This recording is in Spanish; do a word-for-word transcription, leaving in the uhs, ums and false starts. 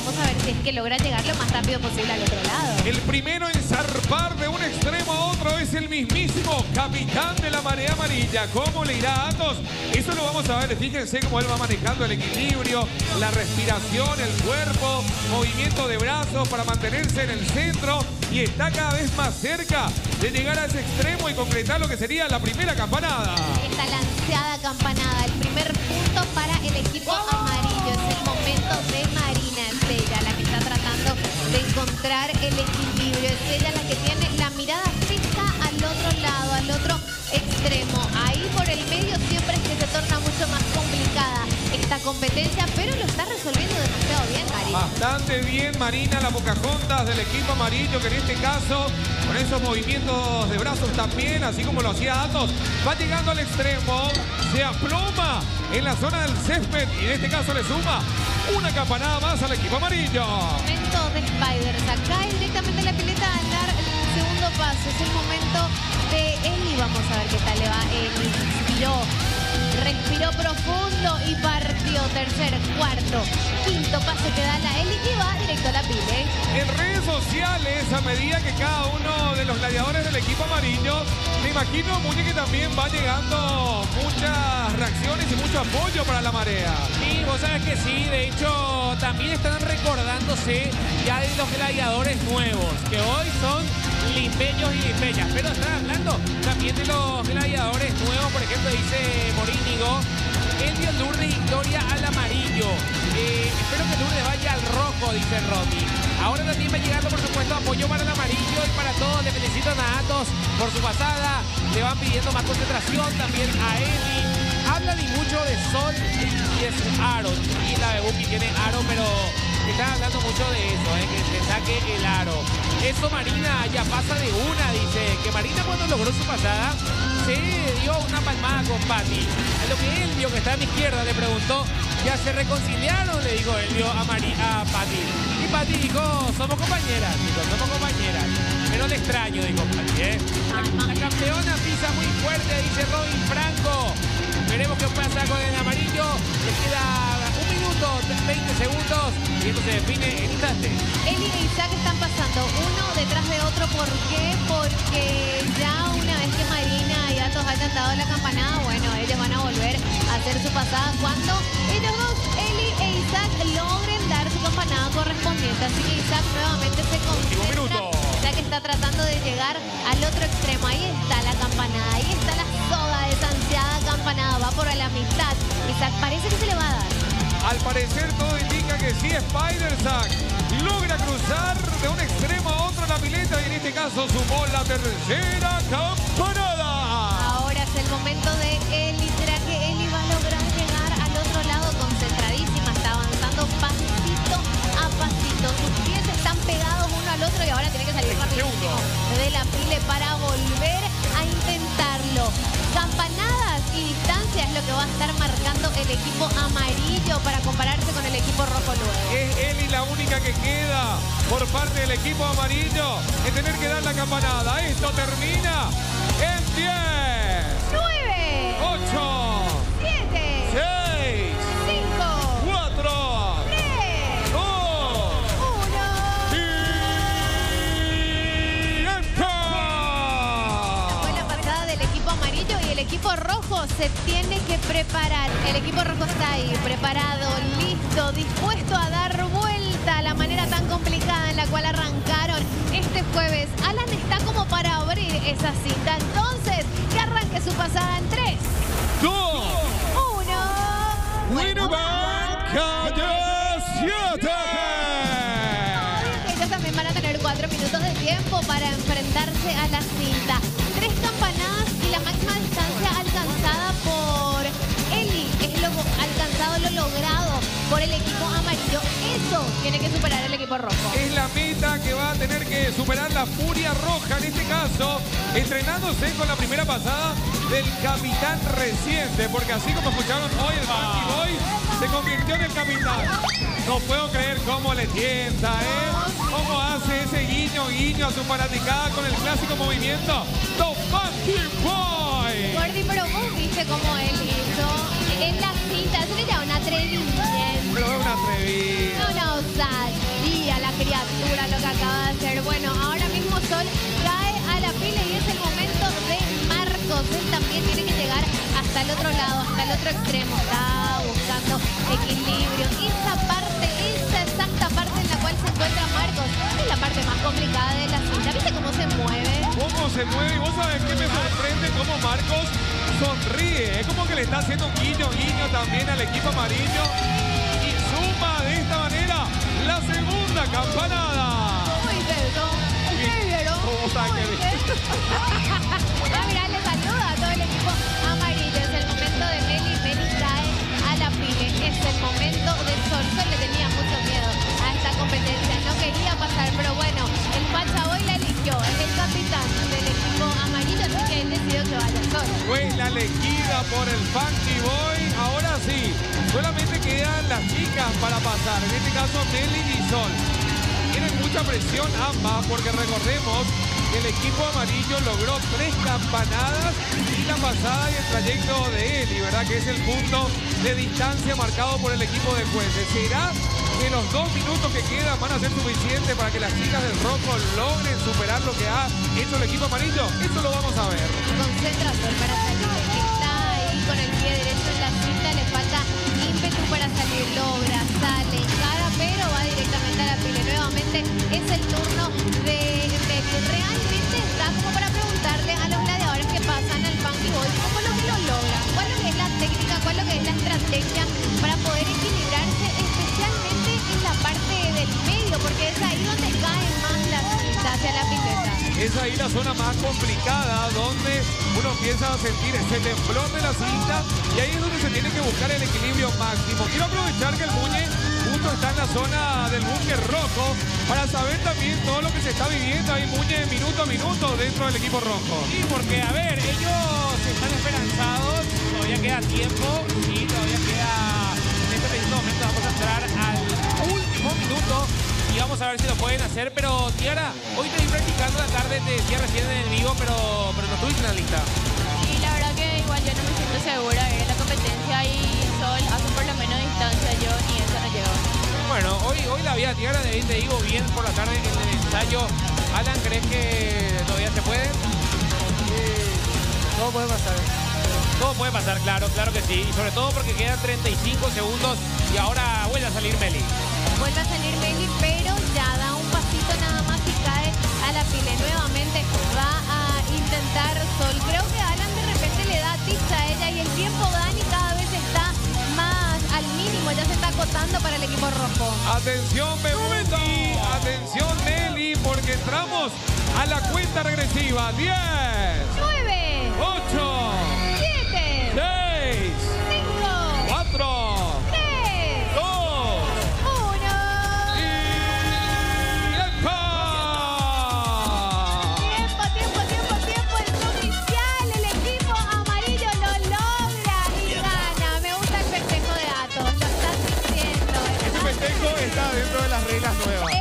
Vamos a ver si es que logra llegar lo más rápido posible al otro lado. El primero en zarpar de un extremo a otro es el mismísimo capitán de la marea amarilla. ¿Cómo le irá a Atos? Eso lo vamos a ver. Fíjense cómo él va manejando el equilibrio, la respiración, el cuerpo, movimiento de brazos para mantenerse en el centro. Y está cada vez más cerca de llegar a ese extremo y concretar lo que sería la primera campanada. Esta lanceada campanada, el primer punto para el equipo amarillo. Es el momento de Marina. Es ella la que está tratando de encontrar el equilibrio. Es ella la que tiene la mirada fija al otro lado, al otro extremo. Ahí por el medio siempre es que se torna mucho más complicada esta competencia, pero lo está resolviendo demasiado bien, Marina. Bastante bien, Marina, la Pocahontas del equipo amarillo, que en este caso, con esos movimientos de brazos también, así como lo hacía Atos, va llegando al extremo, se aploma en la zona del césped y en este caso le suma una campanada más al equipo amarillo. Momento de Spiders. Acá es directamente la pileta a dar el segundo paso. Es el momento de Eli. Vamos a ver qué tal le va. Eli inspiró, respiró profundo y partió. Tercer, cuarto, quinto paso que da la Eli y va directo a la pile. En redes sociales, a medida que cada uno de los gladiadores del equipo amarillo, me imagino, Muñe, que también va llegando muchas reacciones y mucho apoyo para la marea. Sí, vos sabés que sí. De hecho, también están recordándose ya de los gladiadores nuevos, que hoy son limpeños y limpeñas. Pero están hablando también de los gladiadores nuevos. Por ejemplo, dice Morínigo, Elvio, Lourdes y Gloria al amarillo. Eh, espero que Lourdes vaya al rojo, dice Romy. Ahora también va llegando, por supuesto, apoyo para el amarillo y para todos. Le felicitan a Atos por su pasada. Le van pidiendo más concentración también a Eli. Hablan y mucho de Sol y es Aaron. Y la Bebuki tiene aro, pero están hablando mucho de eso, eh, que se saque el aro. Eso Marina ya pasa de una, dice. Que Marina cuando logró su pasada se dio una palmada con Patti. A lo que Elvio, que está a mi izquierda, le preguntó, ¿ya se reconciliaron? Le dijo Elvio a, Mari, a Patti. Y Patti dijo, somos compañeras, dijo, somos compañeras. Pero le extraño, dijo Patti, ¿eh? La, la campeona pisa muy fuerte, dice Robin Franco. Veremos qué pasa con el amarillo. Le queda un minuto, veinte segundos y esto se define en instantes. Eli e Isaac están pasando uno detrás de otro. ¿Por qué? Porque ya una vez que Marina y Atos hayan dado la campanada, bueno, ellos van a volver a hacer su pasada cuando ellos dos, Eli e Isaac, logren dar su campanada correspondiente. Así que Isaac nuevamente se concentra, ya que está tratando de llegar al otro extremo. Ahí está la campanada, ahí está la soga de esa ansiada campanada. Va por la mitad. Isaac parece que se le va a dar. Al parecer todo indica que sí, Spider-Sack logra cruzar de un extremo a otro la pileta y en este caso sumó la tercera campanada. Ahora es el momento de Eli. ¿Será que Eli va a lograr llegar al otro lado? Concentradísima, está avanzando pasito a pasito. Sus pies están pegados uno al otro y ahora tiene que salir rapidísimo de la pile para volver a intentarlo. Campanadas y distancia es lo que va a estar marcando el equipo amarillo para compararse con el equipo rojo luego. Es Eli la única que queda por parte del equipo amarillo en tener que dar la campanada. Esto termina en diez, nueve, ocho, siete, seis, cinco, cuatro, tres, dos, uno. ¡tiempo! Fue la pasada del equipo amarillo y el equipo rojo se tiene que preparar. El equipo rojo está ahí, preparado, listo, dispuesto a dar vuelta a la manera tan complicada en la cual arrancaron este jueves. Alan está como para abrir esa cinta. Entonces, que arranque su pasada en tres, dos, uno. Winneback Calle siete. Ellos también van a tener cuatro minutos de tiempo para enfrentarse a la cinta. Tres campanadas y la máxima distancia alcanzada por Eli. Es lo alcanzado, lo logrado por el equipo amarillo. Eso tiene que superar el equipo rojo. Es la meta que va a tener que superar la Furia Roja, en este caso, entrenándose con la primera pasada del capitán reciente, porque así como escucharon hoy, el Funky Boy se convirtió en el capitán. No puedo creer cómo le tienta, ¿eh? Cómo hace ese guiño, guiño a su fanaticada con el clásico movimiento The Funky Boy. Gordy, pero vos viste cómo él hizo en la cinta. Se le llama un atrevimiento. Pero es un atrevido. No, no, Zach. hasta el otro lado, hasta el otro extremo. Está buscando equilibrio. Esa parte, esa exacta parte en la cual se encuentra Marcos, es la parte más complicada de la cinta. ¿Viste cómo se mueve? ¿Cómo se mueve? Y vos sabés que me sorprende cómo Marcos sonríe. Es como que le está haciendo un guiño, guiño también al equipo amarillo. Y suma de esta manera la segunda campanada. Muy bello. Muy bello. ¿Cómo sabe que Ah, mirá, le saluda a todo el equipo amarillo. Es el momento de Meli. Meli cae a la pile. Es el momento del Sol. Sol le tenía mucho miedo a esta competencia. No quería pasar, pero bueno, el Pacha hoy la eligió. Es el capitán del equipo amarillo, así que él decidió que vaya Sol. fue la elegida por el Funky Boy? Ahora sí, solamente quedan las chicas para pasar. En este caso, Meli y Sol. Tienen mucha presión ambas porque recordemos que el equipo amarillo logró tres campanadas y la pasada y el trayecto de Eli, ¿verdad? Que es el punto de distancia marcado por el equipo de jueces. ¿Será que los dos minutos que quedan van a ser suficientes para que las chicas del rojo logren superar lo que ha hecho el equipo amarillo? Eso lo vamos a ver. Concentración para salir. Está ahí con el pie derecho en la cinta. Le falta ímpetu para salir. Logra, sale, encara, pero va directamente a la pile. Nuevamente es el turno de Meli. Realmente está como para preguntarle a los gladiadores que pasan al Funky Boy cómo lo que lo logra, cuál es lo que es la técnica, cuál es lo que es la estrategia para poder equilibrarse, especialmente en la parte del medio, porque es ahí donde caen más las cintas hacia la pileta. Es ahí la zona más complicada donde uno empieza a sentir ese temblor de la cinta y ahí es donde se tiene que buscar el equilibrio máximo. Quiero aprovechar que el Muñe justo está en la zona del búnker rojo para saber también todo lo que se está viviendo ahí, Muñe, minuto a minuto dentro del equipo rojo. Sí, porque, a ver, ellos están esperanzados, todavía queda tiempo y todavía queda, en este preciso momento vamos a entrar al último minuto y vamos a ver si lo pueden hacer, pero Tiara, hoy te vi practicando la tarde, te decía recién en el vivo, pero, pero no estuviste en la lista. Y la verdad que igual yo no me siento segura de la competencia y Sol hace por lo menos distancia, yo ni eso no llego. Bueno, hoy, hoy la vi a Tiara, de te digo bien por la tarde en el ensayo. Alan, ¿crees que todavía se puede? Todo puede pasar. Todo puede pasar, claro, claro que sí. Y sobre todo porque quedan treinta y cinco segundos y ahora vuelve a salir Meli. Vuelve a salir Meli, pero ya da un pasito nada más y cae a la pile. Nuevamente va a intentar Sol. Creo que Alan de repente le da tips a ella y el tiempo Dani cada vez está más al mínimo. Ya se está acotando para el equipo rojo. Atención, Bebuti, atención, Meli, porque entramos a la cuenta regresiva. diez, nueve, ocho, siete, seis, cinco, cuatro, tres, dos, uno. y ¡epa! Tiempo, tiempo, tiempo, tiempo. Es oficial. El equipo amarillo lo logra y gana. Me gusta el festejo de Atos. Lo estás diciendo. Este festejo está dentro de las reglas nuevas.